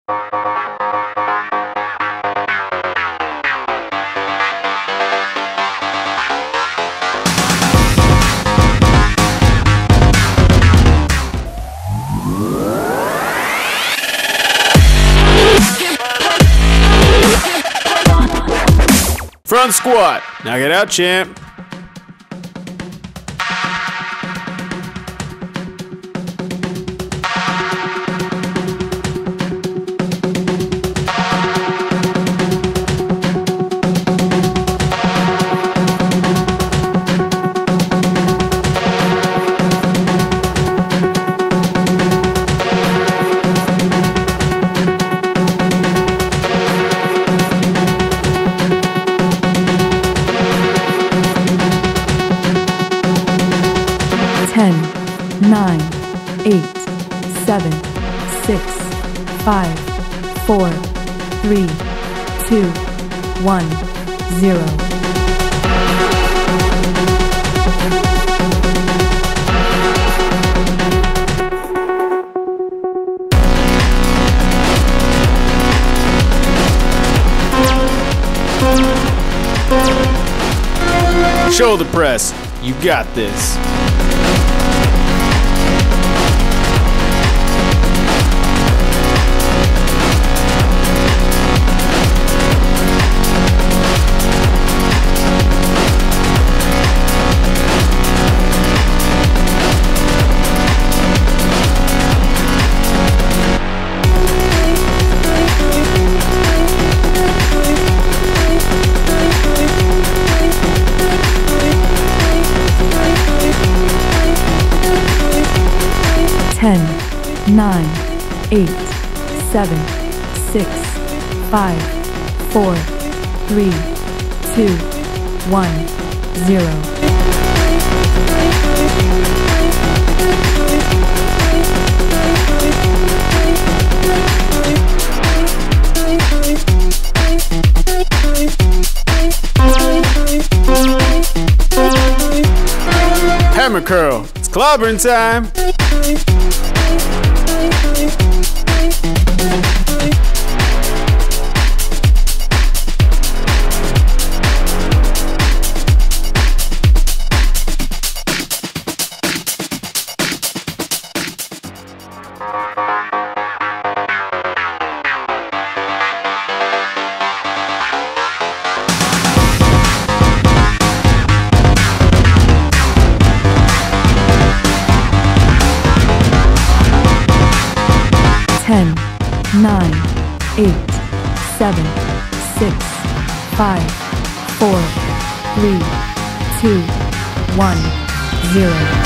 Front squat. Knock it out, champ. Ten, 9, 8, 7, 6, 5, 4, 3, 2, 1, 0. Shoulder press. You got this. Ten, 9, 8, 7, 6, 5, 4, 3, 2, 1, 0. Hammer curl. It's clobbering time. Ten, 9, 8, 7, 6, 5, 4, 3, 2, 1, 0.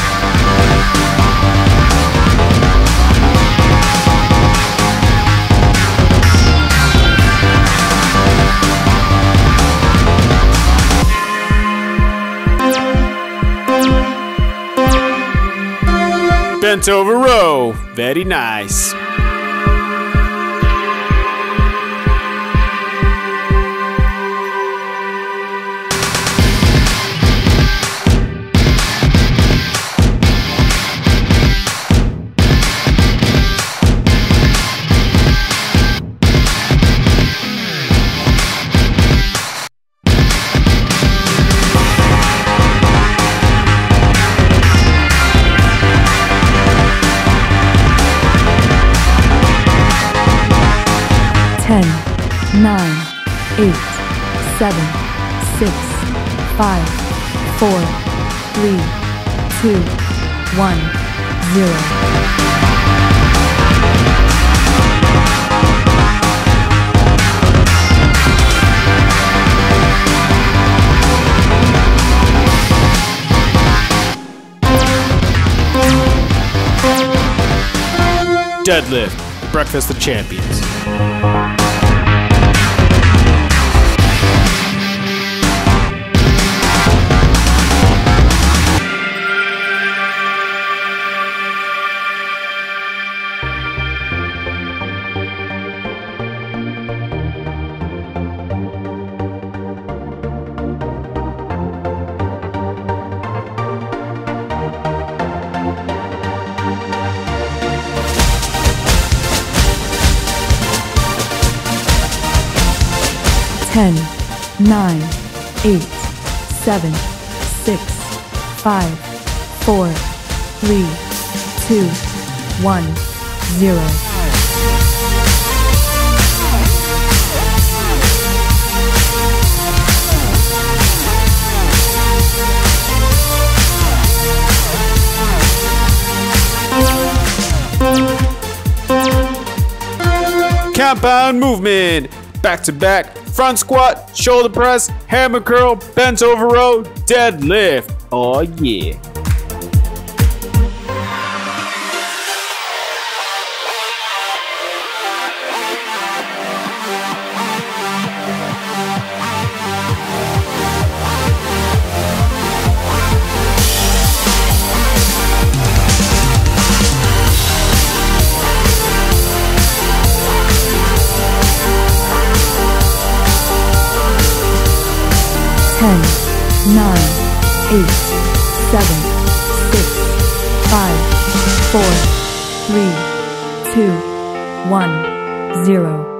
Bent over row. Very nice. Ten, 9, 8, 7, 6, 5, 4, 3, 2, 1, 0. Deadlift. Breakfast of Champions. 10, 9, 8, 7, 6, 5, 4, 3, 2, 1, 0. Compound movement. Back to back. Front squat, shoulder press, hammer curl, bent over row, deadlift. Oh yeah. Ten, 9, 8, 7, 6, 5, 4, 3, 2, 1, 0.